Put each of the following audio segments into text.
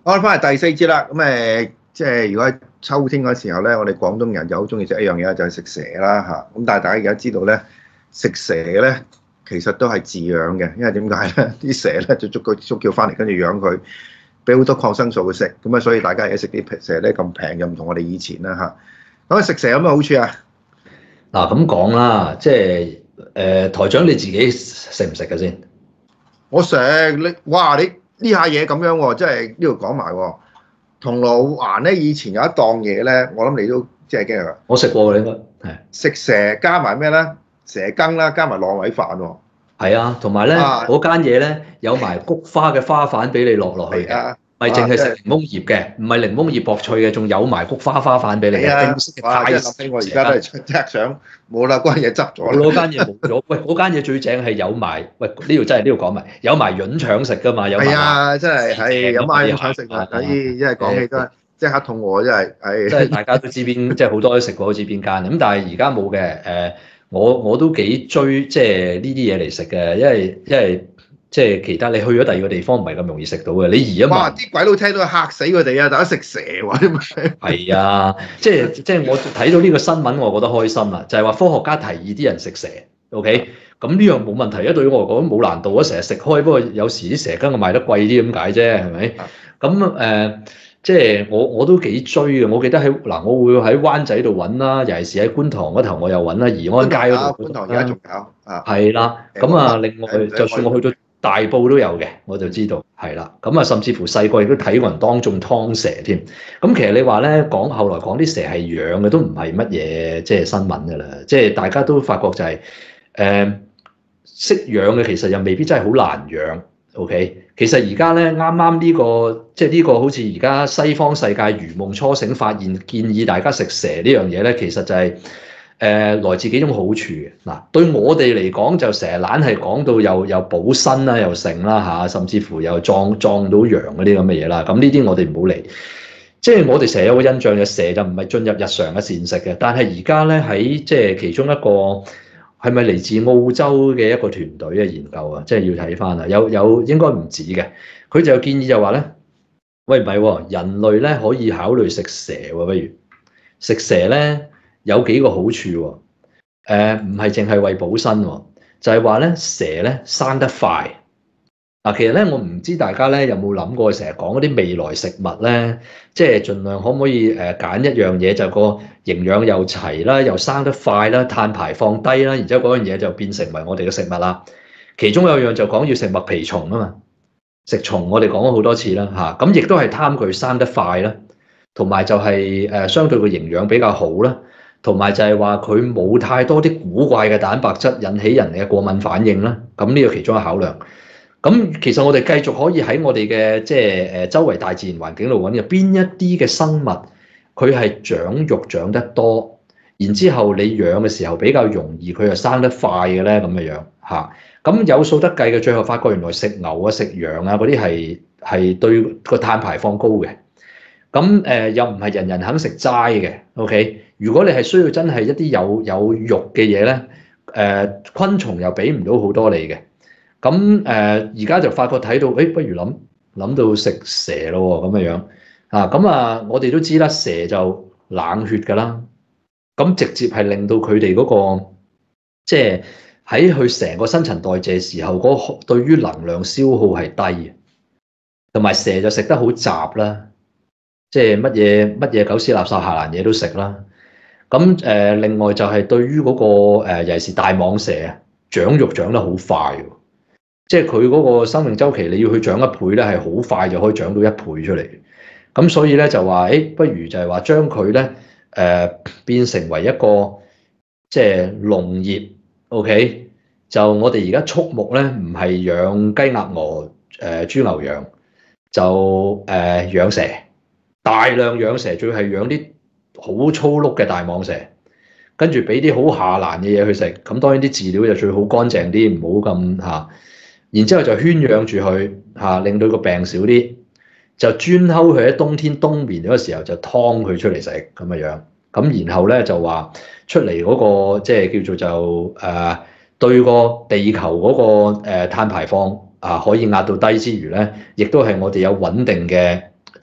我翻嚟第四節啦，即係如果喺秋天嗰時候咧，我哋廣東人就好中意食一樣嘢，就係食蛇啦嚇。咁但係大家而家知道咧，食蛇咧其實都係飼養嘅，因為點解咧？啲蛇咧就捉叫翻嚟，跟住養佢，俾好多抗生素佢食。咁啊，所以大家而家食啲蛇咧咁平，就唔同我哋以前啦嚇。咁食蛇有咩好處啊？ 嗱咁講啦，即係台長你自己食唔食嘅先？ 我食你，哇！你呢下嘢咁樣喎，即係呢度講埋喎。銅鑼灣咧以前有一檔嘢咧，我諗你都即係驚㗎。 我食過嘅應該係。 食蛇加埋咩咧？蛇羹啦，加埋糯米飯喎。 係啊，同埋咧嗰間嘢咧有埋菊花嘅花瓣俾你落去嘅，唔係淨係食檸檬葉嘅，唔係檸檬葉薄脆嘅，仲有埋菊花瓣俾你嘅。正式嘅泰式蛇羹。 我而家都係即刻想冇啦，嗰間嘢執咗啦。 嗰間嘢冇咗。喂，嗰間嘢最正係有埋，喂呢度真係呢度講埋，有埋潤腸食㗎嘛，有埋。 係啊，真係有埋潤腸食啊！所以真係講起都係即刻肚餓，真係。 即係大家都知邊，即係好多都食過，好似邊間咁，但係而家冇嘅。我都幾追即係呢啲嘢嚟食嘅，因為即係其他你去咗第二個地方唔係咁容易食到嘅。你移一哇！啲鬼佬聽到嚇死佢哋啊！大家食蛇喎， 係啊，即係我睇到呢個新聞，我覺得開心啦。就係話科學家提議啲人食蛇，OK？咁呢樣冇問題啊，對於我嚟講冇難度啊，成日食開。不過有時啲蛇羹賣得貴啲咁解啫，係咪？咁即係我都幾追嘅。我記得我會喺灣仔度揾啦，尤其是喺觀塘嗰頭我又揾啦，怡安街嗰度。 觀塘而家仲有啊。 係啦，咁啊，另外就算我去到大埔都有嘅，我就知道係啦。咁啊，甚至乎細個亦都睇過人當眾劏蛇添。咁其實你話咧後來講啲蛇係養嘅都唔係乜嘢即係新聞㗎啦。即係大家都發覺就係識養嘅其實又未必真係好難養。OK，其實而家咧啱啱呢個即係呢個好似而家西方世界如夢初醒，發現建議大家食蛇呢樣嘢咧，其實就係來自幾種好處嘅。嗱，對我哋嚟講就成日懶係講到又補身啦，又剩啦嚇，甚至乎又撞到陽嗰啲咁嘅嘢啦。咁呢啲我哋唔好理。即係我哋成日有個印象嘅蛇就唔係進入日常嘅膳食嘅，但係而家咧喺即係其中一個。係咪嚟自澳洲嘅一個團隊嘅研究啊？即係要睇翻啊，有應該唔止嘅。佢就建議就話咧，喂唔係喎，人類咧可以考慮食蛇喎，不如食蛇咧有幾個好處喎。唔係淨係為補身喎，就係話咧蛇咧生得快。嗱，其實咧我唔知大家咧有冇諗過，成日講嗰啲未來食物咧，即係盡量可唔可以揀一樣嘢，就個營養又齊啦，又生得快啦，碳排放低啦，然之後嗰樣嘢就變成為我哋嘅食物啦。其中有樣就講要食麥皮蟲啊嘛，食蟲我哋講咗好多次啦嚇，咁亦都係貪佢生得快啦，同埋就係相對個營養比較好啦，同埋就係話佢冇太多啲古怪嘅蛋白質引起人嘅過敏反應啦。咁呢個其中一個考量。咁其實我哋繼續可以喺我哋嘅即係周圍大自然環境度揾嘅邊一啲嘅生物，佢係長肉長得多，然之後你養嘅時候比較容易，佢又生得快嘅咧咁嘅樣嚇。咁有數得計嘅，最後發覺原來食牛啊、食羊啊嗰啲係對個碳排放高嘅。咁又唔係人人肯食齋嘅。OK，如果你係需要真係一啲有肉嘅嘢咧，昆蟲又俾唔到好多你嘅。咁而家就發覺睇到，不如諗到食蛇咯喎，咁嘅樣啊。咁啊，我哋都知啦，蛇就冷血㗎啦。咁直接係令到佢哋嗰個即係喺佢成個新陳代謝時候嗰對於能量消耗係低嘅，同埋蛇就食得好雜啦，即係乜嘢狗屎垃圾下欄嘢都食啦。咁另外就係對於嗰個尤其是大蟒蛇啊，長肉長得好快喎。即係佢嗰個生命週期，你要去長一倍咧，係好快就可以長到1倍出嚟。咁所以咧就話，不如就係話將佢咧變成為一個即係農業。OK，就我哋而家畜牧咧，唔係養雞鴨鵝豬牛羊，就養蛇，大量養蛇，最係養啲好粗碌嘅大蟒蛇，跟住俾啲好下欄嘅嘢去食。咁當然啲飼料就最好乾淨啲，唔好咁嚇。然之後就圈養住佢嚇，令到個病少啲，就專睺佢喺冬天冬眠嗰個時候就劏佢出嚟食咁嘅樣。咁然後咧就話出嚟嗰個即係叫做就對個地球嗰個碳排放可以壓到低之餘咧，亦都係我哋有穩定嘅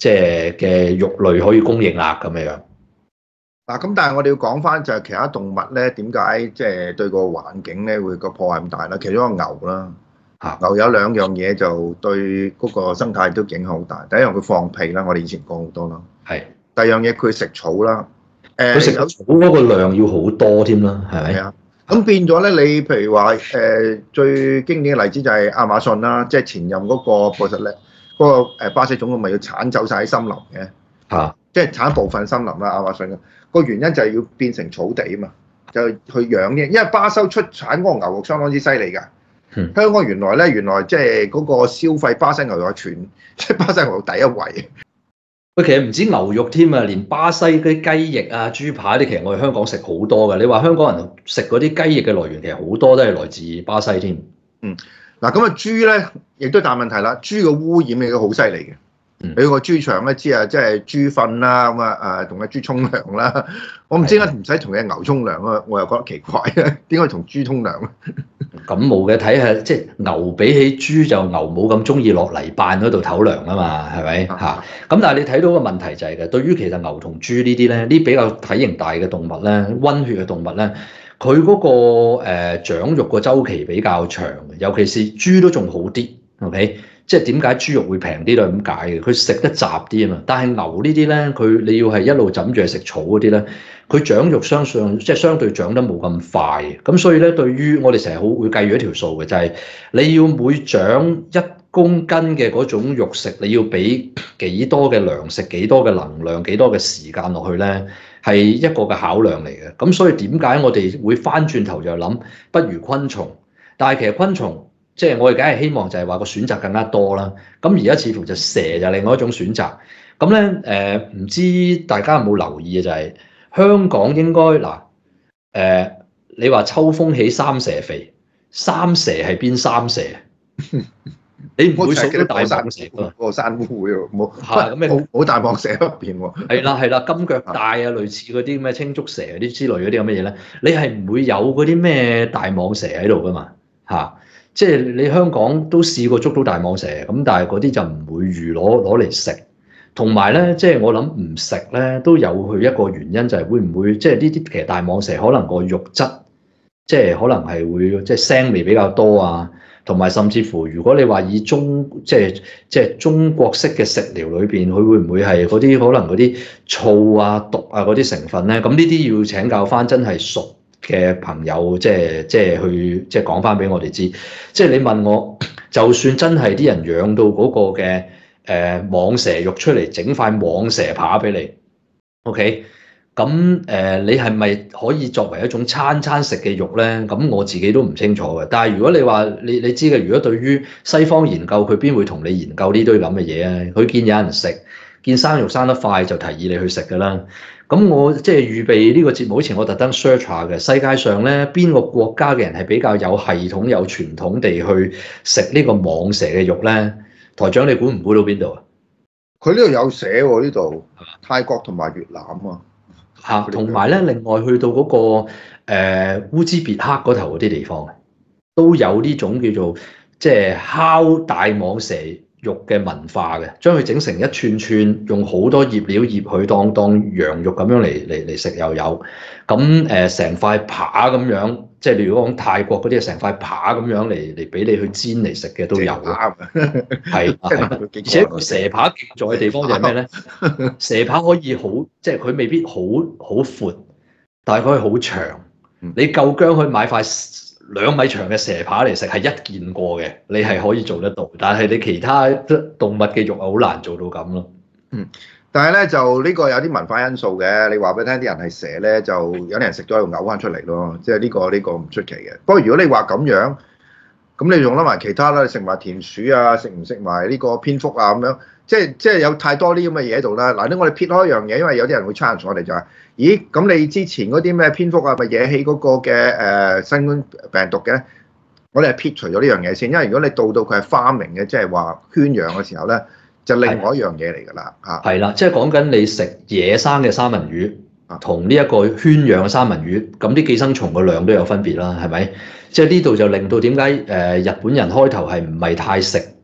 即係嘅肉類可以供應啦咁樣。 嗱，咁但係我哋要講翻就係其他動物咧，點解即係對個環境咧會個破壞咁大啦？其中一個牛啦， 嚇牛有兩樣嘢就對嗰個生態都影響好大。第一樣佢放屁啦，我哋以前講好多啦。 係。 第二樣嘢佢食草啦， 佢食草嗰個量要好多添啦，係咪？ 係啊，咁變咗咧，你譬如話最經典嘅例子就係亞馬遜啦，即係前任嗰個博士咧，嗰個巴西總統咪要剷走晒啲森林嘅， 嚇， 即係剷部分森林啦，亞馬遜嘅個原因就係要變成草地啊嘛，就去養嘅，因為巴西出產嗰個牛肉相當之犀利㗎。香港原來即係嗰個消費巴西牛肉係即係巴西牛肉第一位。 喂，其實唔止牛肉添啊，連巴西嗰啲雞翼啊、豬扒啲，其實我哋香港食好多㗎。你話香港人食嗰啲雞翼嘅來源，其實好多都係來自巴西添。 嗱咁啊豬咧，亦都大問題啦。豬嘅污染亦都好犀利嘅。你個豬場咧知啊，即係豬糞啦，咁啊同隻豬沖涼啦。我唔知點解唔使同隻牛沖涼啊，我又覺得奇怪啊，點解同豬沖涼咧？ 咁冇嘅，睇下即係牛比起豬就牛冇咁中意落泥扮嗰度唞涼啊嘛，係咪嚇？咁但係你睇到個問題就係嘅，對於其實牛同豬呢啲咧，呢比較體型大嘅動物咧，溫血嘅動物咧，佢嗰個長肉個週期比較長，尤其是豬都仲好啲 ，OK？即係點解豬肉會平啲都係咁解嘅，佢食得雜啲啊嘛。但係牛呢啲咧，佢你要係一路枕住係食草嗰啲咧，佢長肉相對長得冇咁快。咁所以咧，對於我哋成日會計住一條數嘅，就係你要每長1公斤嘅嗰種肉食，你要俾幾多嘅糧食、幾多嘅能量、幾多嘅時間落去咧，係一個嘅考量嚟嘅。咁所以點解我哋會翻轉頭就諗，不如昆蟲？但係其實昆蟲即係我哋梗係希望就係話個選擇更加多啦。咁而家似乎就蛇就另外一種選擇。咁咧唔知大家有冇留意嘅就係香港應該嗱你話秋風起三蛇肥，三蛇係邊三蛇？你唔會數到大蟒蛇㗎？ 個山烏會喎，冇大蟒蛇入邊喎。 係啦，金腳帶啊，類似嗰啲咩青竹蛇嗰啲之類嗰啲咁嘅嘢咧，你係唔會有嗰啲咩大蟒蛇喺度㗎嘛？嚇！即係你香港都試過捉到大蟒蛇，咁但係嗰啲就唔會預攞嚟食。同埋咧，即係我諗唔食咧都有佢一個原因，就係會唔會即係呢啲其實大蟒蛇可能個肉質即係可能係會即係腥味比較多啊，同埋甚至乎如果你話以即係中國式嘅食療裏邊，佢會唔會係嗰啲可能嗰啲醋啊、毒啊嗰啲成分咧？咁呢啲要請教翻真係熟嘅朋友，即係去即係講翻俾我哋知。即係你問我，就算真係啲人養到嗰個嘅蟒蛇肉出嚟，整塊蟒蛇扒俾你 ，OK？咁你係咪可以作為一種餐食嘅肉咧？咁我自己都唔清楚嘅。但係如果你話你知嘅，如果對於西方研究，佢邊會同你研究呢堆咁嘅嘢啊？佢見有人食，見生肉生得快就提議你去食㗎啦。咁我即係預備呢個節目之前，我特登 search 下嘅世界上咧邊個國家嘅人係比較有系統、有傳統地去食呢個蟒蛇嘅肉咧？台長，你估唔估到邊度啊？ 佢呢度有寫喎，呢度泰國同埋越南啊。 嚇，同埋咧，另外去到嗰個烏茲別克嗰頭嗰啲地方，都有呢種叫做即係烤大蟒蛇肉嘅文化嘅，將佢整成一串串，用好多醃料醃佢，當羊肉咁樣嚟食又有。咁成塊扒咁樣，即係你如果講泰國嗰啲，成塊扒咁樣嚟俾你去煎嚟食嘅都有。係而且蛇扒勁在嘅地方就係咩咧？蛇扒可以好，即係佢未必好闊，但係佢可以好長。你夠薑去買塊2米長嘅蛇扒嚟食係一件過嘅，你係可以做得到。但係你其他動物嘅肉係好難做到咁咯。 但係咧就呢個有啲文化因素嘅。你話俾你聽，啲人係蛇咧，就有啲人食咗又嘔翻出嚟咯。即係呢個唔出奇嘅。不過如果你話咁樣，咁你仲諗埋其他啦，食埋田鼠啊，食唔食埋呢個蝙蝠啊咁樣？即係有太多啲咁嘅嘢喺度啦。嗱，呢我哋撇開一樣嘢，因為有啲人會 challenge我哋就係，咦？咁你之前嗰啲咩蝙蝠啊，咪惹起嗰個嘅新冠病毒嘅？我哋係撇除咗呢樣嘢先，因為如果你到佢係 farming 嘅，即係話圈養嘅時候咧，就另外一樣嘢嚟㗎啦嚇。 係啦，即係講緊你食野生嘅三文魚，同呢一個圈養嘅三文魚，咁啲寄生蟲嘅量都有分別啦，係咪？即係呢度就令到點解日本人開頭係唔係太食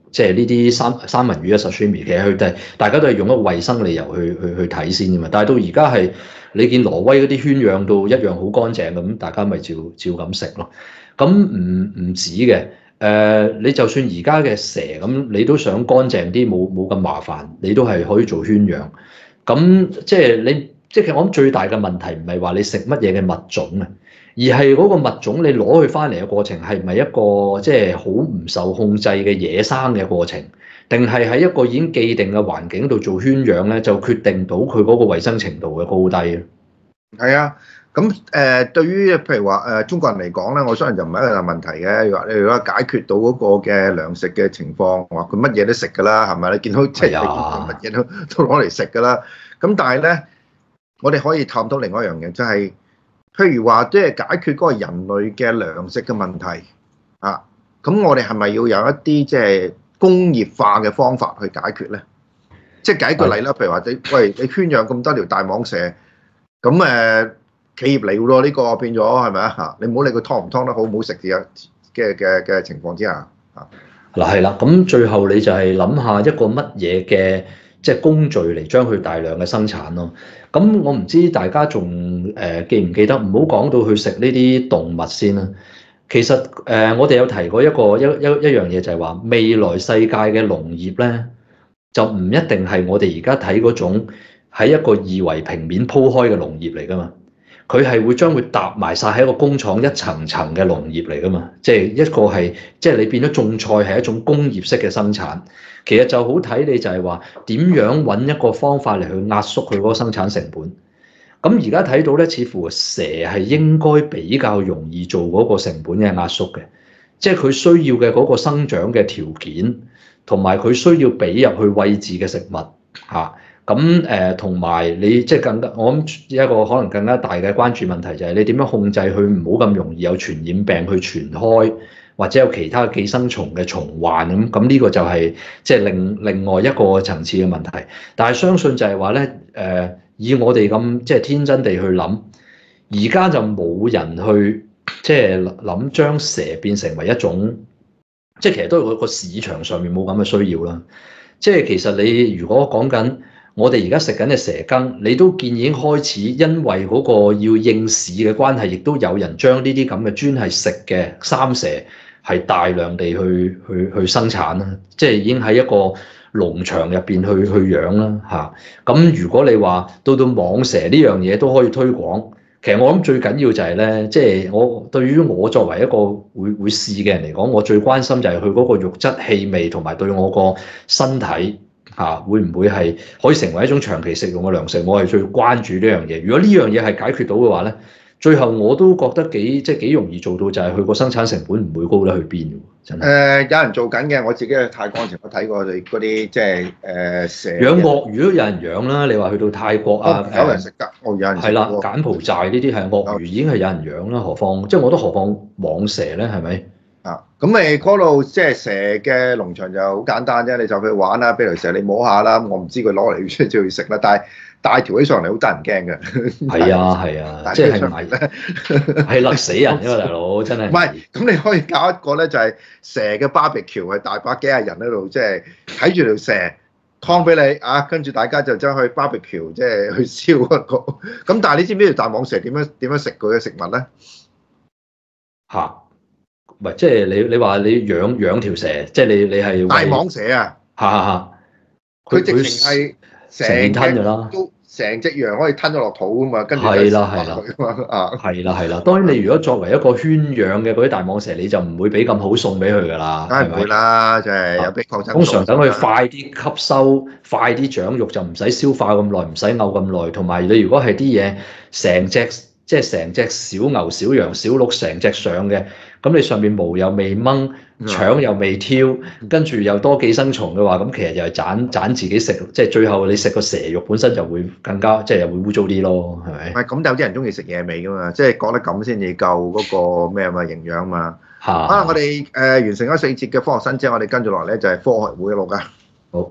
即係呢啲三文魚啊、sashimi，其實佢大家都係用一個衞生理由去睇先嘅嘛。但係到而家係你見挪威嗰啲圈養到一樣好乾淨咁，大家咪照咁食咯。咁唔止嘅，你就算而家嘅蛇咁，你都想乾淨啲，冇咁麻煩，你都係可以做圈養。咁即係其實我諗最大嘅問題唔係話你食乜嘢嘅物種啊，而係嗰個物種你攞佢翻嚟嘅過程係咪一個即係好唔受控制嘅野生嘅過程，定係喺一個已經既定嘅環境度做圈養咧，就決定到佢嗰個衞生程度嘅高低咧？ 係啊，咁對於譬如話中國人嚟講咧，我相信就唔係一個大問題嘅。你如果解決到嗰個嘅糧食嘅情況，話佢乜嘢都食㗎啦，係咪？你見到即係乜嘢都攞嚟食㗎啦。咁但係咧，我哋可以探討另外一樣嘢，就係譬如話即係解決嗰個人類嘅糧食嘅問題啊。咁我哋係咪要有一啲即係工業化嘅方法去解決咧？即係舉個例啦，譬如話你圈養咁多條大蟒蛇，咁企業嚟咯，呢個變咗係咪啊？嚇，你唔好理佢劏唔劏得好唔好食嘅情況之下啊。 嗱係啦，咁最後你就係諗下一個乜嘢嘅即係工序嚟將佢大量嘅生產咯。咁我唔知大家仲記唔記得，唔好講到去食呢啲動物先啦。其實我哋有提過一樣嘢，就係話未來世界嘅農業咧，就唔一定係我哋而家睇嗰種喺一個二維平面鋪開嘅農業嚟噶嘛。佢係會將佢搭埋晒喺一個工廠一層層嘅農業嚟噶嘛，即係一個係即係你變咗種菜係一種工業式嘅生產，其實就好睇你就係話點樣揾一個方法嚟去壓縮佢嗰個生產成本。咁而家睇到咧，似乎蛇係應該比較容易做嗰個成本嘅壓縮嘅，即係佢需要嘅嗰個生長嘅條件，同埋佢需要俾入去餵飼嘅食物嚇。咁同埋你即係更加，我諗一個可能更加大嘅關注問題就係你點樣控制佢唔好咁容易有傳染病去傳開，或者有其他寄生蟲嘅蟲患咁。咁呢個就係即係另外一個層次嘅問題。但係相信就係話咧，以我哋咁即係天真地去諗，而家就冇人去即係諗將蛇變成為一種，即係其實都係個市場上面冇咁嘅需要啦。即係其實你如果講緊，我哋而家食緊嘅蛇羹，你都見已經開始，因為嗰個要應市嘅關係，亦都有人將呢啲咁嘅專係食嘅三蛇係大量地去生產啦，即係已經喺一個農場入邊去養啦嚇。咁如果你話到蟒蛇呢樣嘢都可以推廣，其實我諗最緊要就係咧，即係我對於我作為一個會試嘅人嚟講，我最關心就係佢嗰個肉質氣味同埋對我個身體。會唔會係可以成為一種長期食用嘅糧食？我係最關注呢樣嘢。如果呢樣嘢係解決到嘅話咧，最後我都覺得幾容易做到，就係佢個生產成本唔會高得去邊喎。真係有人做緊嘅，我自己去泰國嗰時我睇過佢嗰啲即係蛇養鱷魚都有人養啦。你話去到泰國啊， 有人食㗎，有人食。係啦，柬埔寨呢啲係鱷魚已經係有人養啦，何況即係我覺得何況蟒蛇咧，係咪？ 咁你嗰度即係蛇嘅農場就好簡單啫，你就去玩啦，俾條蛇你摸下啦。我唔知佢攞嚟出去食啦，但係大條起上嚟好得人驚嘅。係啊，即係唔係咧？ 係勒死人㗎嘛，大佬真係。 唔係，咁你可以搞一個咧，就係蛇嘅 barbecue，係大把幾廿人喺度，即係睇住條蛇劏俾你啊，跟住大家就將去 barbecue，即係去燒一個。咁但係你知唔知條大蟒蛇點樣食佢嘅食物咧？ 嚇！唔係，即係你話你養條蛇，即係你係大蟒蛇啊！佢直情係成吞咗啦， 都成隻羊可以吞咗落肚噶嘛，跟住就係啦。當然你如果作為一個圈養嘅嗰啲大蟒蛇，你就唔會俾咁好送俾佢噶啦， 梗係唔會啦，就係有啲抗生素。 通常等佢快啲吸收、快啲長肉，就唔使消化咁耐，唔使嘔咁耐。同埋你如果係啲嘢成隻小牛、小羊、小鹿成隻上嘅。咁你上面毛又未掹，腸又未挑，跟住又多寄生蟲嘅話，咁其實又係斬自己食，即係最後你食個蛇肉本身就會更加即係又會污糟啲咯，係咪？ 唔係咁有啲人中意食野味噶嘛，即係覺得咁先至夠嗰個咩啊嘛營養嘛。啊，我哋完成咗4節嘅科學新知，我哋跟住落嚟咧就係科學會錄噶。 好。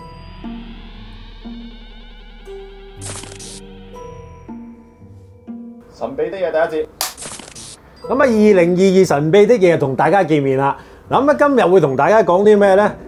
神秘的嘢第一節。 咁啊，2022神秘的嘢同大家見面啦。嗱，咁啊，今日會同大家講啲咩咧？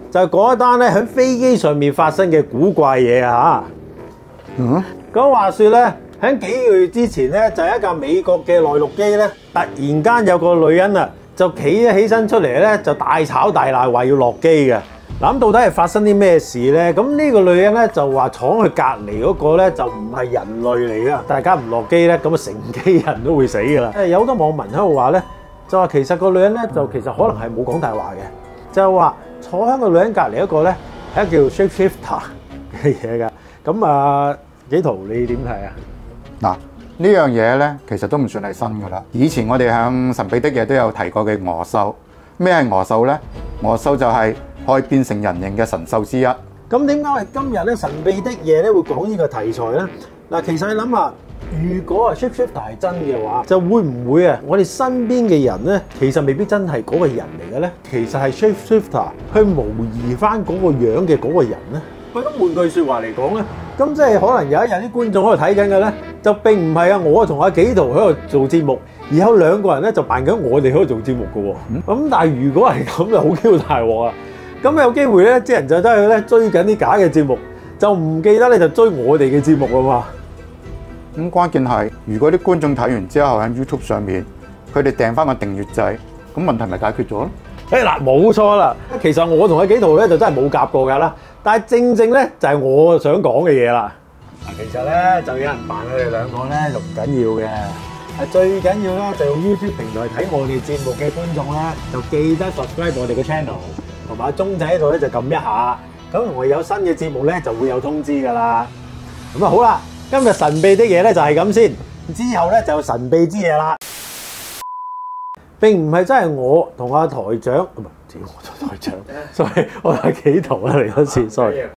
就係講一單咧喺飛機上面發生嘅古怪嘢啊嚇。咁話說咧，喺幾個月之前咧，就係一架美國嘅內陸機咧，突然間有個女人啊，就企咗起身出嚟咧，就大吵大鬧話要落機嘅。嗱，咁到底係發生啲咩事咧？咁呢個女人咧就話闖去隔離嗰個咧就唔係人類嚟噶，大家唔落機咧，咁啊成機人都會死噶啦。有好多網民喺度話咧，就話其實個女人咧就其實可能係冇講大話嘅，就係話坐喺個女人隔離一個咧係一個叫 shapeshifter 嘅嘢噶。咁啊，紀陶你點睇啊？ 嗱，呢樣嘢咧其實都唔算係新噶啦。以前我哋喺神秘的嘢都有提過嘅鵝獸。咩係鵝獸咧？鵝獸就係可以變成人形嘅神獸之一。 咁點解我哋今日咧神秘的嘢咧會講呢個題材咧？嗱，其實你諗下，如果係 shapeshifter 係真嘅話，就會唔會啊？我哋身邊嘅人咧，其實未必真係嗰個人嚟嘅咧，其實係 shapeshifter 去模擬翻嗰個樣嘅嗰個人咧。喂，咁換句説話嚟講咧，咁即係可能有一日啲觀眾喺度睇緊嘅咧，就並唔係啊我同阿紀陶喺度做節目，而有兩個人咧就扮緊我哋喺度做節目嘅喎。咁但係如果係咁就好 Q 大鑊啊！咁有機會咧，啲人就真係咧追緊啲假嘅節目，就唔記得咧就追我哋嘅節目啊嘛。 咁關鍵係，如果啲觀眾睇完之後喺 YouTube 上面，佢哋訂翻個訂閱掣，咁問題咪解決咗咯？ 嗱，冇錯啦。其實我同阿紀陶咧就真係冇夾過㗎啦。但係正正咧就係我想講嘅嘢啦。嗱，其實咧就有人扮佢哋兩個咧就唔緊要嘅。最緊要咧就用 YouTube 平台睇我哋節目嘅觀眾咧，就記得 subscribe 我哋嘅 channel， 同埋鐘仔喺度咧就撳一下。咁我有新嘅節目咧就會有通知㗎啦。咁啊好啦，今日神秘的嘢咧就係咁先，之後咧就神秘之嘢啦。並唔係真係我同阿台長，唔係，我同台長，sorry，我係紀陶啦嚟嗰次 ，sorry。